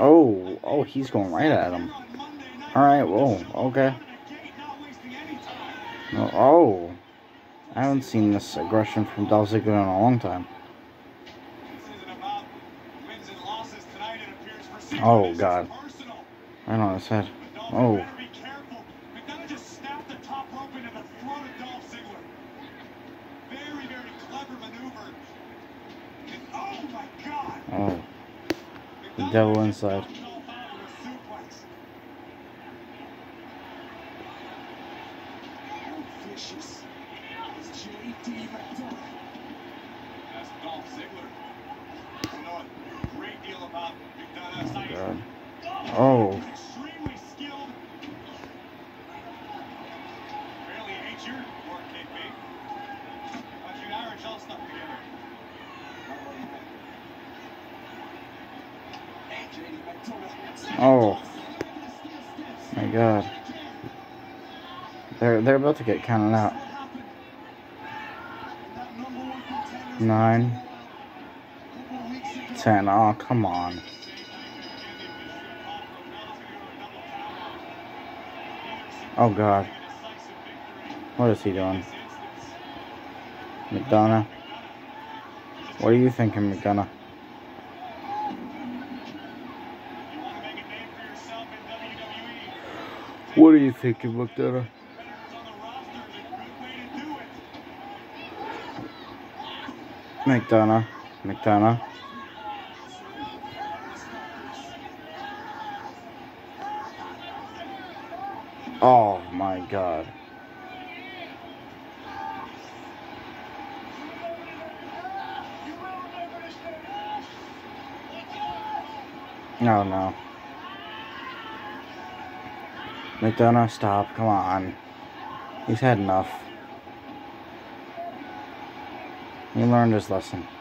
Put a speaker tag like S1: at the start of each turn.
S1: Oh, he's going right at him. Alright, whoa, okay. Oh, I haven't seen this aggression from Dolph Zigglers in a long time. Oh, God. Right on his head. Oh.
S2: McDonagh just snapped the top rope into the throat of Dolph Ziggler. Very, very clever maneuver. And, oh, my God.
S1: Oh. The devil inside.
S2: Vicious. It's J.D. McDonagh. That's Dolph Ziggler. I know a great deal about McDonagh.
S1: Oh, God. Oh.
S2: Extremely skilled. Barely injured, or it can be. But you average all stuff together.
S1: Oh. My God. They're about to get counted out. 9, 10. Oh, come on. Oh, God. What is he doing? McDonagh? What are you thinking, McDonagh? What are you thinking, McDonagh? McDonagh. Oh my God. Oh no. McDonagh, stop. Come on. He's had enough. He learned his lesson.